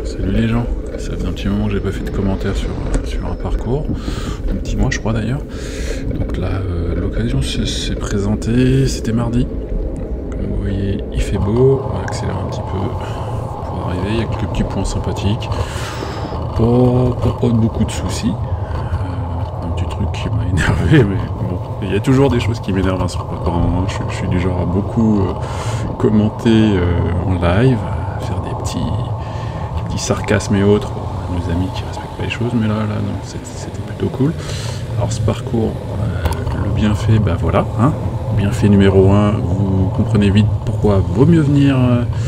Salut les gens, ça fait un petit moment que j'ai pas fait de commentaires sur un parcours, un petit mois je crois d'ailleurs. Donc là, l'occasion s'est présentée, c'était mardi. Comme vous voyez, il fait beau, on va accélérer un petit peu pour arriver, il y a quelques petits points sympathiques. Pas beaucoup de soucis. Un petit truc qui m'a énervé, mais bon, il y a toujours des choses qui m'énervent hein, sur le parcours. Je suis du genre à beaucoup commenter en live, faire des petits sarcasmes et autres, nos amis qui respectent pas les choses, mais là non, c'était plutôt cool. Alors ce parcours, le bienfait, ben voilà, hein, bienfait numéro 1, vous comprenez vite pourquoi vaut mieux venir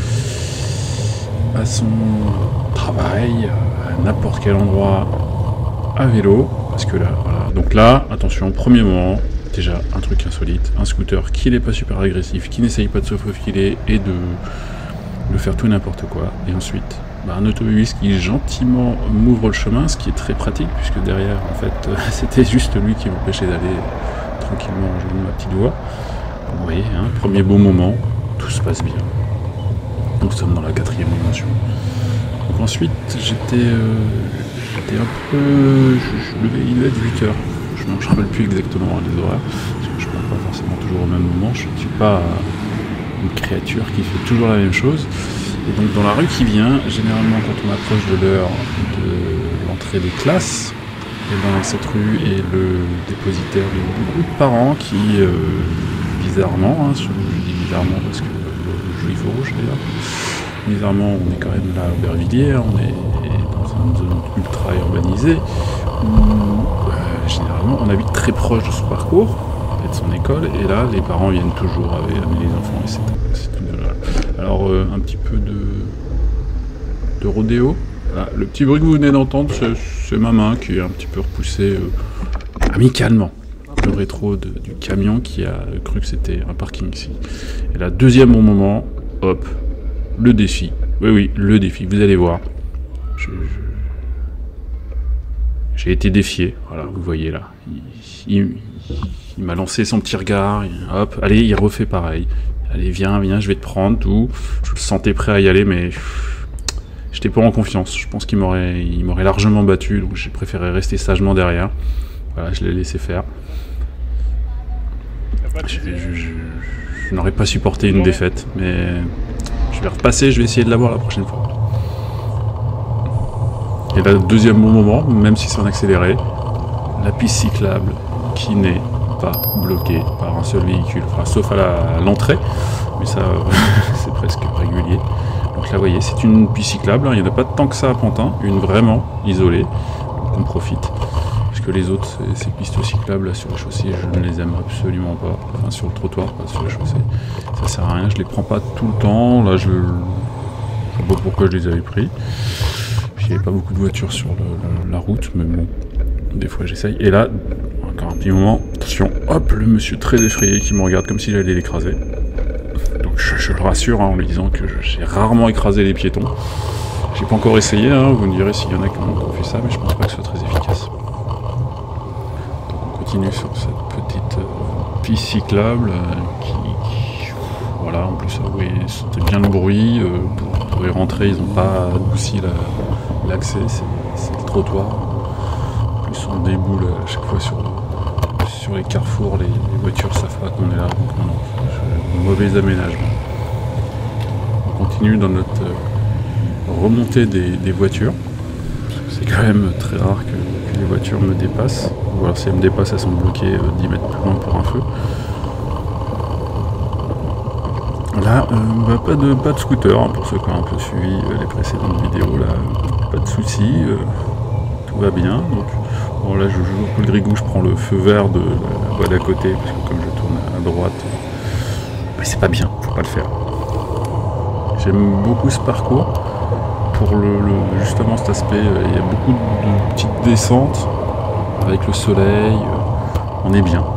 à son travail, à n'importe quel endroit à vélo, parce que là, voilà. Donc là, attention, premier moment, déjà un truc insolite, un scooter qui n'est pas super agressif, qui n'essaye pas de se faufiler et de faire tout et n'importe quoi, et ensuite un automobiliste qui gentiment m'ouvre le chemin, ce qui est très pratique puisque derrière en fait c'était juste lui qui m'empêchait d'aller tranquillement en jouant ma petite voix. Vous voyez, hein, premier beau moment, tout se passe bien. Nous sommes dans la 4e dimension. Donc ensuite j'étais un peu... il devait être 8h. Je ne me rappelle plus exactement les horaires, parce que je ne prends pas forcément toujours au même moment, je ne suis pas une créature qui fait toujours la même chose. Et donc dans la rue qui vient, généralement quand on approche de l'heure de l'entrée des classes, et dans cette rue est le dépositaire de beaucoup de parents qui, bizarrement, hein, je dis bizarrement parce que le juif au rouge d'ailleurs, bizarrement on est quand même là à Aubervilliers, on est dans une zone ultra urbanisée, où généralement on habite très proche de son parcours, de son école, et là les parents viennent toujours amener les enfants, et c'est une... Alors un petit peu de rodéo. Voilà, le petit bruit que vous venez d'entendre, c'est ma main qui est un petit peu repoussée amicalement le rétro du camion qui a cru que c'était un parking ici. Et là, deuxième bon moment, hop, le défi. Oui, le défi, vous allez voir. J'ai été défié, voilà, vous voyez là. Il m'a lancé son petit regard, hop, allez, il refait pareil. Allez, viens, je vais te prendre, tout. Je le sentais prêt à y aller, mais j'étais pas en confiance. Je pense qu'il m'aurait largement battu, donc j'ai préféré rester sagement derrière. Voilà, je l'ai laissé faire. Je n'aurais pas supporté une défaite, mais je vais repasser, je vais essayer de l'avoir la prochaine fois. Et là, deuxième bon moment, même si c'est en accéléré, la piste cyclable qui n'est pas bloqué par un seul véhicule, enfin, sauf à l'entrée, mais ça c'est presque régulier. Donc là vous voyez, c'est une piste cyclable, hein, il n'y en a pas tant que ça à Pantin, une vraiment isolée, donc on profite, parce que les autres, ces pistes cyclables là, sur la chaussée, je ne les aime absolument pas, enfin sur le trottoir, pas sur la chaussée, ça sert à rien, je les prends pas tout le temps, là je sais pas pourquoi je les avais pris, puis il n'y avait pas beaucoup de voitures sur la route, mais bon, des fois j'essaye, et là, encore un petit moment, attention, hop, le monsieur très effrayé qui me regarde comme si j'allais l'écraser. Donc je le rassure hein, en lui disant que j'ai rarement écrasé les piétons. J'ai pas encore essayé, hein, vous me direz s'il y en a qui ont fait ça, mais je pense pas que ce soit très efficace. Donc on continue sur cette petite piste cyclable voilà, en plus vous voyez, c'était bien le bruit, pour y rentrer, ils n'ont pas adouci l'accès, c'est le trottoir. En plus on déboule à chaque fois sur les carrefours, les voitures savent pas qu'on est là, donc non, mauvais aménagement. On continue dans notre remontée des voitures. C'est quand même très rare que les voitures me dépassent, ou alors si elles me dépassent, elles sont bloquées 10 mètres plus loin pour un feu. Là, pas de scooter, hein, pour ceux qui ont un peu suivi les précédentes vidéos, là, pas de soucis, tout va bien. Donc, bon, là je joue un peu le grigou, je prends le feu vert de la voie d'à côté, parce que comme je tourne à droite, mais c'est pas bien, faut pas le faire. J'aime beaucoup ce parcours, pour justement cet aspect, il y a beaucoup de petites descentes, avec le soleil, on est bien.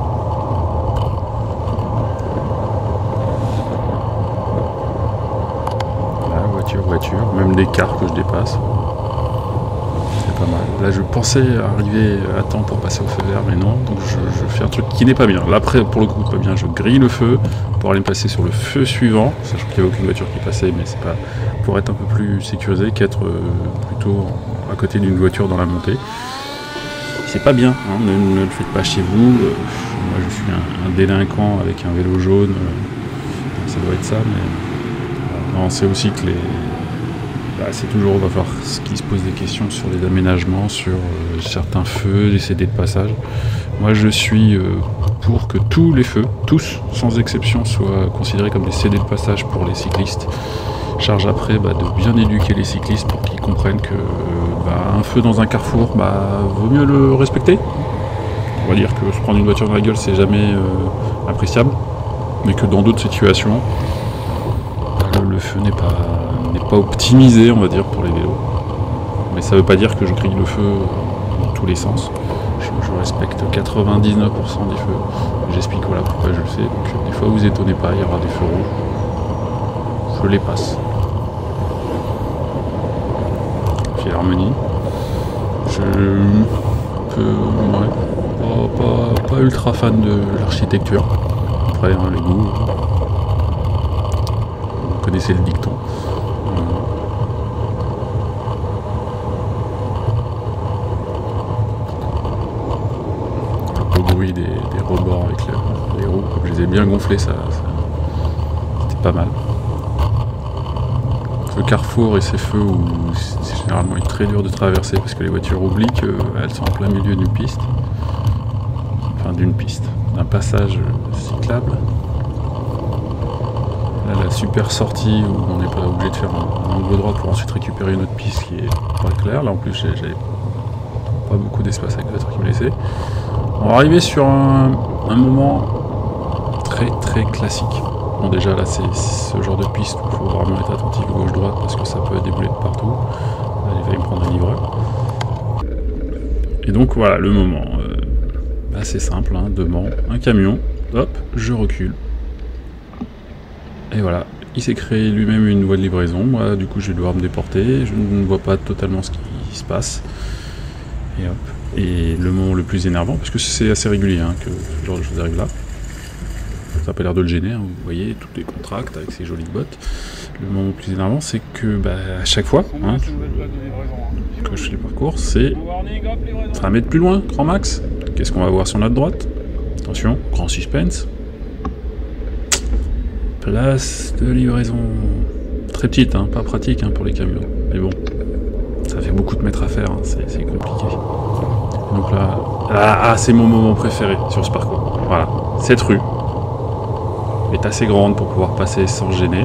Là, voiture, même des cars que je dépasse. pas mal. Là, je pensais arriver à temps pour passer au feu vert, mais non. Donc, je fais un truc qui n'est pas bien. Là, après, pour le coup, pas bien. Je grille le feu pour aller me placer sur le feu suivant, sachant qu'il n'y avait aucune voiture qui passait, mais c'est pas pour être un peu plus sécurisé qu'être plutôt à côté d'une voiture dans la montée. C'est pas bien, hein, ne le faites pas chez vous. Moi, je suis un délinquant avec un vélo jaune. Ça doit être ça, mais on sait aussi que c'est toujours, va falloir qu'ils se posent des questions sur les aménagements, sur certains feux, les CD de passage. Moi je suis pour que tous les feux, tous sans exception, soient considérés comme des CD de passage pour les cyclistes. Charge après de bien éduquer les cyclistes pour qu'ils comprennent que un feu dans un carrefour, vaut mieux le respecter. On va dire que se prendre une voiture dans la gueule c'est jamais appréciable, mais que dans d'autres situations, le feu n'est pas optimisé, on va dire, pour les vélos. Mais ça ne veut pas dire que je grille le feu dans tous les sens. Je respecte 99% des feux. J'explique voilà pourquoi je le fais. Donc des fois vous étonnez pas, il y aura des feux rouges. Je les passe. Philharmonie. Pas ultra fan de l'architecture. Après, les goûts. Vous connaissez le dicton. Le bruit des rebords avec les roues, comme je les ai bien gonflés, ça c'était pas mal. Ce carrefour et ces feux où c'est généralement très dur de traverser parce que les voitures oublient qu'elles sont en plein milieu d'une piste. Enfin d'un passage cyclable. Là, la super sortie où on n'est pas obligé de faire un angle droit pour ensuite récupérer une autre piste qui est pas claire. Là en plus j'avais pas beaucoup d'espace avec la voiture qui me laissait. On va arriver sur un moment très très classique. Bon déjà là c'est ce genre de piste où il faut vraiment être attentif gauche-droite parce que ça peut débouler de partout. Là, il va me prendre un livreur. Et donc voilà le moment. C'est simple, hein, devant un camion, hop, je recule. Et voilà, il s'est créé lui-même une voie de livraison. Moi du coup je vais devoir me déporter, je ne vois pas totalement ce qui se passe. Et hop. Et le moment le plus énervant, parce que c'est assez régulier hein, que ce genre de choses arrive là. Ça n'a pas l'air de le gêner, hein, vous voyez, tout est contract avec ses jolies bottes. Le moment le plus énervant, c'est que à chaque fois hein, que je fais le parcours, ça va mettre plus loin, grand max. Qu'est-ce qu'on va voir sur notre droite? Attention, grand suspense. Place de livraison. Très petite, hein, pas pratique hein, pour les camions. Mais bon, ça fait beaucoup de mètres à faire, hein, c'est compliqué. Donc là, c'est mon moment préféré sur ce parcours. Voilà, cette rue est assez grande pour pouvoir passer sans gêner.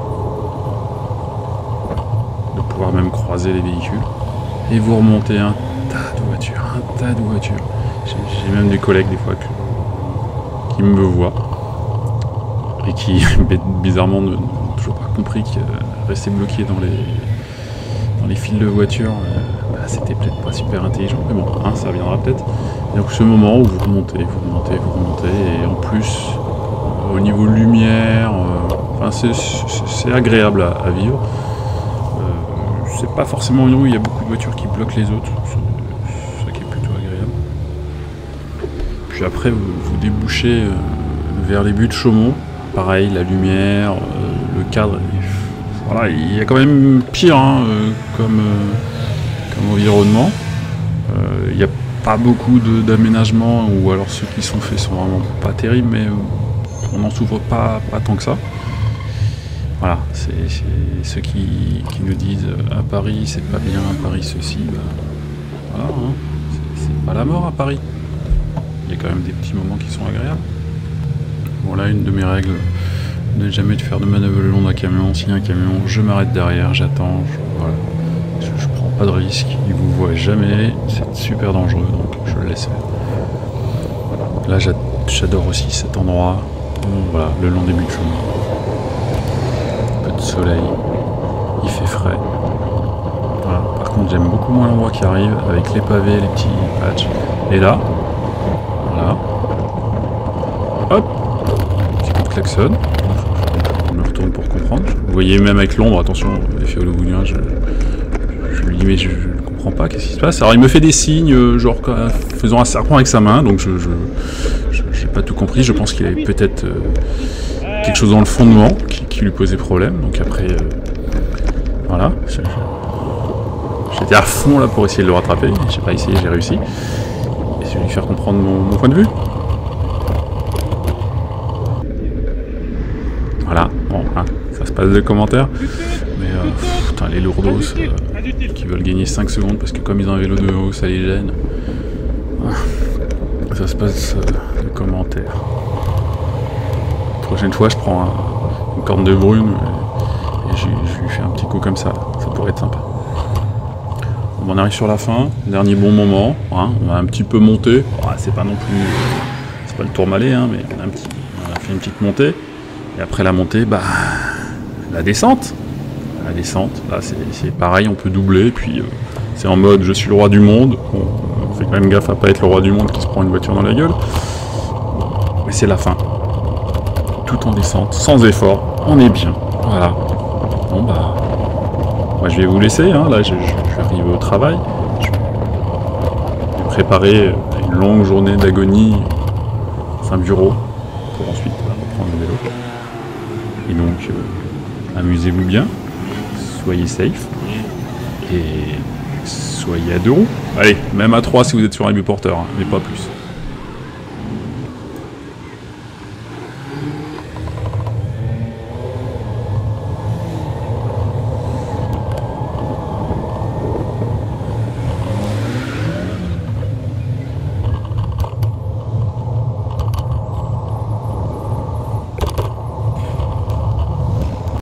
De pouvoir même croiser les véhicules. Et vous remontez un tas de voitures. J'ai même des collègues des fois qui me voient et qui bizarrement n'ont toujours pas compris que rester bloqué dans les files de voitures, c'était peut-être pas super intelligent, mais bon, hein, ça reviendra peut-être. Et donc ce moment où vous remontez, et en plus, au niveau lumière, c'est agréable à vivre. C'est pas forcément une rue où il y a beaucoup de voitures qui bloquent les autres, c'est ça qui est plutôt agréable. Puis après, vous débouchez vers les buts de Chaumont, pareil, la lumière, le cadre, voilà, il y a quand même pire hein, comme environnement. Il n'y a pas beaucoup d'aménagements, ou alors ceux qui sont faits sont vraiment pas terribles, mais on n'en souffre pas tant que ça. Voilà, c'est ceux qui nous disent à Paris c'est pas bien, à Paris ceci, voilà, hein, c'est pas la mort à Paris. Il y a quand même des petits moments qui sont agréables. Bon là, une de mes règles, ne jamais de faire de manœuvre le long d'un camion. S'il y a un camion, je m'arrête derrière, j'attends, voilà. Je prends pas de risque, il vous voit jamais, c'est super dangereux, donc je le laisse faire. Là j'adore aussi cet endroit, voilà, le long des buts de Chaumont. Un peu de soleil, il fait frais. Voilà. Par contre j'aime beaucoup moins l'endroit qui arrive, avec les pavés, les petits patchs. Et là, voilà, hop, petit coup de klaxon. Je me retourne pour comprendre. Vous voyez même avec l'ombre, attention, l'effet hollywoodien, je le dis mais je ne comprends comprends pas qu'est-ce qui se passe. Alors il me fait des signes, genre faisant un serpent avec sa main, donc je j'ai pas tout compris. Je pense qu'il avait peut-être quelque chose dans le fondement qui lui posait problème. Donc après, voilà. J'étais à fond là pour essayer de le rattraper. J'ai pas essayé, j'ai réussi. Et je vais lui faire comprendre mon point de vue. Voilà, bon, hein, ça se passe de commentaires. Mais putain, les lourdos qui veulent gagner 5 secondes parce que comme ils ont un vélo de haut, ça les gêne. Ça se passe de commentaires. Prochaine fois, je prends une corne de brune et je lui fais un petit coup comme ça. Ça pourrait être sympa. On arrive sur la fin, dernier bon moment. Hein, on va un petit peu monter. C'est pas non plus, c'est pas le Tourmalet, hein, mais on a fait une petite montée. Et après la montée, bah, la descente. La descente, là c'est pareil, on peut doubler. Puis c'est en mode je suis le roi du monde. On fait quand même gaffe à pas être le roi du monde qui se prend une voiture dans la gueule. Mais c'est la fin. Tout en descente, sans effort, on est bien. Voilà. Bon bah, moi je vais vous laisser. Hein. Là je vais arriver au travail. Je vais préparer une longue journée d'agonie dans un bureau pour ensuite reprendre le vélo. Et donc, amusez-vous bien, soyez safe, et soyez à 2 roues. Allez, même à 3 si vous êtes sur un biporteur, hein, mais pas plus.